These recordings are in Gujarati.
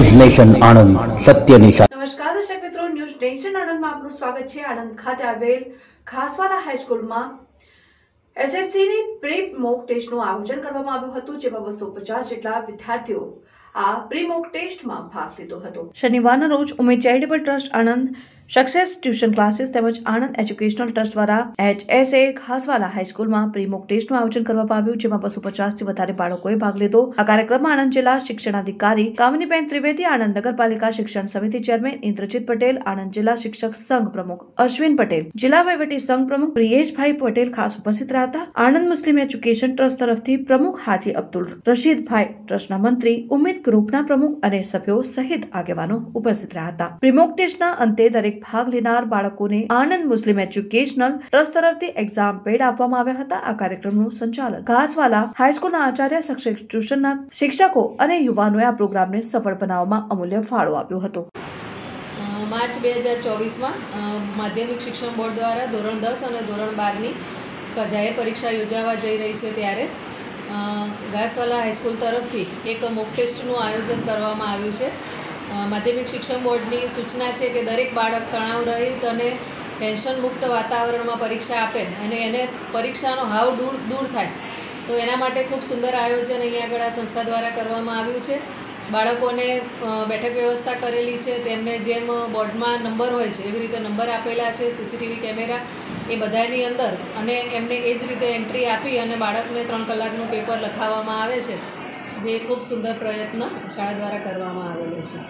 ન્યૂઝ નેશન આણંદ સત્યની સાથે। નમસ્કાર દર્શક મિત્રો, ન્યૂઝ નેશન આણંદમાં આપનું સ્વાગત છે। આણંદ ખાતે આવેલ ખાસવાલા હાઈસ્કૂલમાં એસએસસી ની પ્રી મોક ટેસ્ટનું આયોજન કરવામાં આવ્યું હતું, જેમાં 250 જેટલા વિદ્યાર્થીઓ આ પ્રી મોક ટેસ્ટમાં ભાગ લીધો હતો। શનિવારના રોજ Umed charitable trust Anand, success tuition classes તેમજ આણંદ એજ્યુકેશનલ ટ્રસ્ટ દ્વારા એચએસએ ખાસવાલા હાઈસ્કૂલમાં પ્રી મોક ટેસ્ટનું આયોજન કરવામાં આવ્યું, જેમાં 250 થી વધારે બાળકોએ ભાગ લીધો। આ કાર્યક્રમમાં આણંદ જિલ્લા શિક્ષણાધિકારી કામિનીબેન ત્રિવેદી, આણંદ નગરપાલિકા શિક્ષણ સમિતિ ચેરમેન ઇન્દ્રજીત પટેલ, આણંદ જિલ્લા શિક્ષક સંઘ પ્રમુખ અશ્વિન પટેલ, જિલ્લા વહીવટી સંઘ પ્રમુખ પ્રિયેશભાઈ પટેલ ખાસ ઉપસ્થિત રહ્યા હતા। આણંદ મુસ્લિમ એજ્યુકેશન ટ્રસ્ટ તરફથી પ્રમુખ હાજી અબ્દુલ રશીદભાઈ, ટ્રસ્ટના મંત્રી ઉમેદ ગ્રુપના પ્રમુખ અને સભ્યો સહિત આગેવાનો ઉપસ્થિત રહ્યા હતા। પ્રી મોક ટેસ્ટના અંતે દરેક ભાગ લેનાર બાળકોને આણંદ મુસ્લિમ એજ્યુકેશનલ ટ્રસ્ટ તરફથી એક્ઝામ પેડ આપવામાં આવ્યા હતા। આ કાર્યક્રમનું સંચાલન ખાસવાલા હાઈસ્કૂલના આચાર્ય, સક્સેસ ટ્યુશનના શિક્ષકો અને યુવાનોએ આ પ્રોગ્રામને સફળ બનાવવામાં અમૂલ્ય ફાળો આપ્યો હતો। માર્ચ 2024માં માધ્યમિક શિક્ષણ બોર્ડ દ્વારા ધોરણ 10 અને ધોરણ 12ની જાહેર પરીક્ષા યોજાવા જઈ રહી છે, ત્યારે ઘાસવાલા હાઈસ્કૂલ તરફથી એક મોક ટેસ્ટનું આયોજન કરવામાં આવ્યું છે। માધ્યમિક શિક્ષણ બોર્ડની સૂચના છે કે દરેક બાળક તણાવ રહિત અને ટેન્શન મુક્ત વાતાવરણમાં પરીક્ષા આપે અને એને પરીક્ષાનો હાવ દૂર થાય, તો એના માટે ખૂબ સુંદર આયોજન અહીંયા આગળ આ સંસ્થા દ્વારા કરવામાં આવ્યું છે। બાળકોને બેઠક વ્યવસ્થા કરેલી છે, તેમને જેમ બોર્ડમાં નંબર હોય છે એવી રીતે નંબર આપેલા છે, સીસીટીવી કેમેરા એ બધાની અંદર, અને એમને એ જ રીતે એન્ટ્રી આપી અને બાળકને 3 કલાકનું પેપર લખાવવામાં આવે છે, જે ખૂબ સુંદર પ્રયત્ન શાળા દ્વારા કરવામાં આવેલો છે।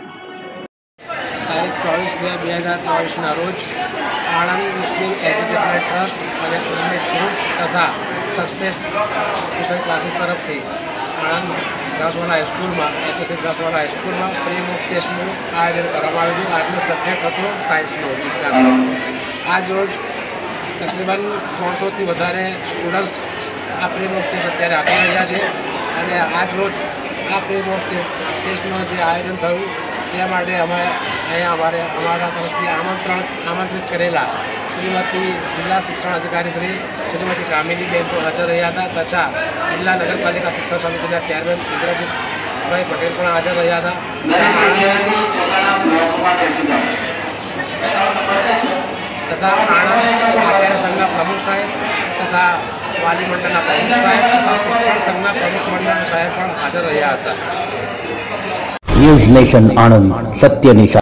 તારીખ 24/2/2024ના રોજ આણંદ મુસ્લિમ એજ્યુકેશનલ ટ્રસ્ટ અને ઉમેદ ગ્રુપ તથા સક્સેસ ટ્યુશન ક્લાસીસ તરફથી આણંદ ઘાસવાલા હાઈસ્કૂલમાં એચએસસી ઘાસવાલા હાઈસ્કૂલમાં પ્રી મોક ટેસ્ટનું આયોજન કરવામાં આવ્યું હતું। આજનો સબ્જેક્ટ હતો સાયન્સનો, વિજ્ઞાનનો। આજ રોજ તકરીબન 300થી વધારે સ્ટુડન્ટ્સ આ પ્રી મોક ટેસ્ટ અત્યારે આપી રહ્યા છે, અને આજ રોજ આ પ્રી મોક ટેસ્ટનું જે આયોજન થયું તે માટે અમે અહીંયા અમારા તરફથી આમંત્રિત કરેલા શ્રીમતી જિલ્લા શિક્ષણ અધિકારી શ્રીમતી કામિનીબેન પણ હાજર રહ્યા હતા, તથા જિલ્લા નગરપાલિકા શિક્ષણ સમિતિના ચેરમેન ઇન્દ્રજીતભાઈ પટેલ પણ હાજર રહ્યા હતા, તથા આણંદ આચાર્ય સંઘના પ્રમુખ સાહેબ તથા વાલી મંડળના પ્રમુખ સાહેબ તથા શિક્ષણ સંઘના પ્રમુખ મંડળ સાહેબ પણ હાજર રહ્યા હતા। ન્યૂઝ નેશન આણંદ સત્યની સાથે।